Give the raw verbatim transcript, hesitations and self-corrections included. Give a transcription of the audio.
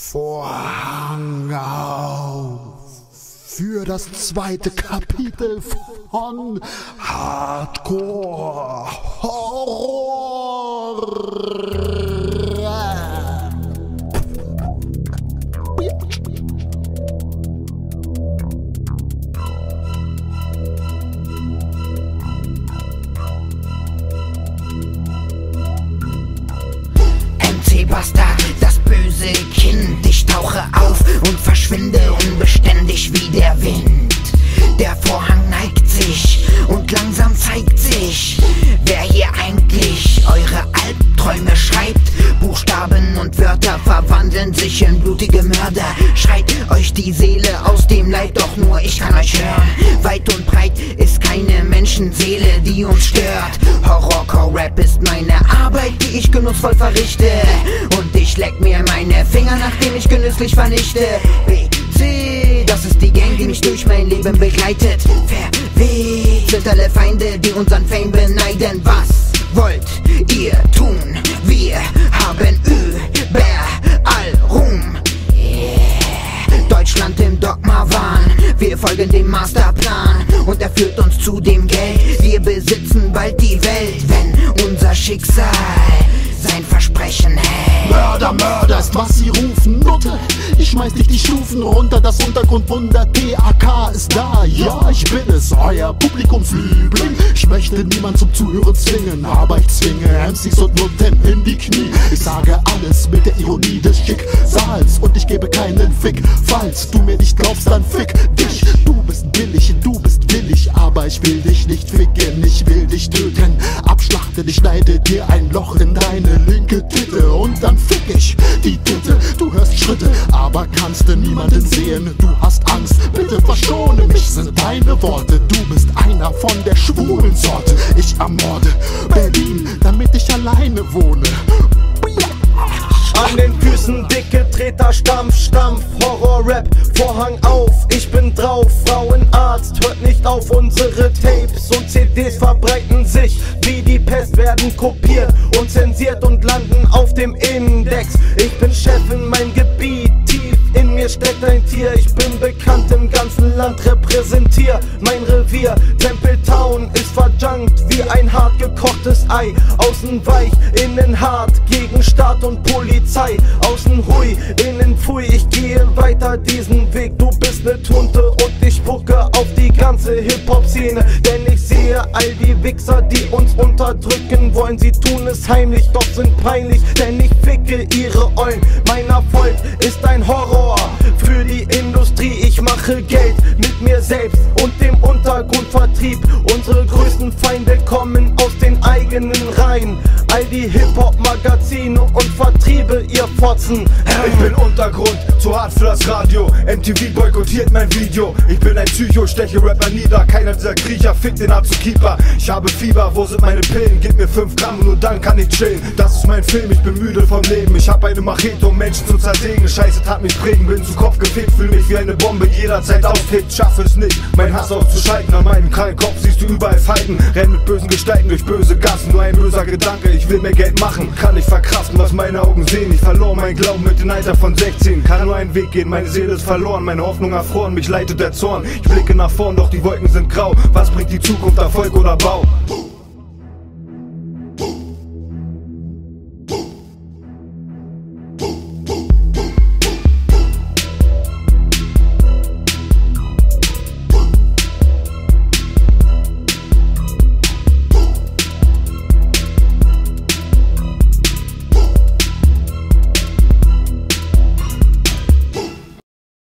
Vorhang auf für das zweite Kapitel von Hardcore Horror. M C Bastard, das böse Kind. Ich tauche auf und verschwinde unbeständig wie der Wind. Der Vorhang neigt sich und langsam zeigt sich, wer hier eigentlich eure Albträume schreibt. Buchstaben und Wörter verwandeln sich in blutige Mörder. Schreit euch die Seele aus dem Leib, doch nur ich kann euch hören. Weit und breit ist keine Menschenseele, die uns stört. Horrorcore-Rap ist meine Arbeit, die ich genussvoll verrichte. Und ich leck mir meine Finger, nachdem ich genüsslich vernichte. B, C, das ist die Gang, die mich durch mein Leben begleitet. Verweht sind alle Feinde, die unseren Fame beneiden. Was wollt ihr tun? Wir haben überall Ruhm. Yeah. Deutschland im Dogma-Wahn. Wir folgen dem Masterplan und er führt uns zu dem Geld. Wir besitzen bald die Welt, wenn unser Schicksal sein Versprechen hält. Mörder, Mörder ist was sie rufen. Nutte, ich schmeiß dich die Stufen runter. Das Untergrundwunder T A K ist da. Ja, ich bin es, euer Publikumsliebling. Ich möchte niemand zum Zuhören zwingen, aber ich zwinge M Cs und Nutten in die Knie. Ich sage alles mit der Ironie des Schicksals und ich gebe keinen Fick. Falls du mir nicht glaubst, dann fick dich. Du bist billig, du bist willig, aber ich will dich nicht ficken. Ich will dich töten, abschlachten, ich schneide dir ein Loch in deine linke Titte und dann fick ich die Titte. Du hörst Schritte, aber kannst du niemanden sehen. Du hast Angst, bitte verschone mich, sind deine Worte. Du bist einer von der schwulen Sorte. Ich ermorde Berlin, damit ich alleine wohne. An den Füßen dicke Treter, Stampf, Stampf, Horror-Rap, Vorhang auf, ich bin drauf, Frauenarzt, hört nicht auf, unsere Tapes und C Ds verbreiten sich, wie die Pest werden kopiert und zensiert und landen auf dem Index. Ich bin Chef in meinem Gebiet, tief in mir steckt ein Tier, ich bin bekannt im ganzen Land, repräsentier mein Revier. Tempeltown ist verjunkt wie ein hart gekochtes Ei, außen weich, innen hart, gegen Staat und Polizei. Außen hui, innen pfui, ich gehe weiter diesen Weg. Du bist ne Tunte und ich spucke auf die ganze Hip-Hop-Szene. Denn ich sehe all die Wichser, die uns unterdrücken wollen. Sie tun es heimlich, doch sind peinlich, denn ich ficke ihre Eulen. Mein Erfolg ist ein Horror für die Industrie. Ich mache Geld mit mir selbst und dem Untergrundvertrieb. Unsere größten Feinde kommen aus den eigenen Reihen. All die Hip-Hop-Magazine und Vertriebe, ihr Fotzen. Ich bin Untergrund, zu hart für das Radio. M T V boykottiert mein Video. Ich bin ein Psycho, steche Rapper nieder. Keiner dieser Kriecher fickt den Azukeeper. Ich habe Fieber, wo sind meine Pillen? Gib mir fünf Gramm, nur dann kann ich chillen. Das ist mein Film, ich bin müde vom Leben. Ich hab eine Machete, um Menschen zu zersägen. Scheiße tat mich prägen, bin zu Kopf gefegt. Fühl mich wie eine Bombe, jederzeit aufkickt. Schaffe es nicht, mein Hass auszuschalten. An meinem kranken Kopf siehst du überall Falten. Renn mit bösen Gestalten durch böse Gassen. Nur ein böser Gedanke, ich will mehr Geld machen. Kann ich verkraften, was meine Augen sehen. Ich verlor meinen Glauben mit dem Alter von sechzehn. Kann nur einen Weg gehen, meine Seele ist verloren. Meine Hoffnung erfroren, mich leitet der Zorn. Ich blicke nach vorn, doch die Wolken sind grau. Was bringt die Zukunft, Erfolg oder Bau?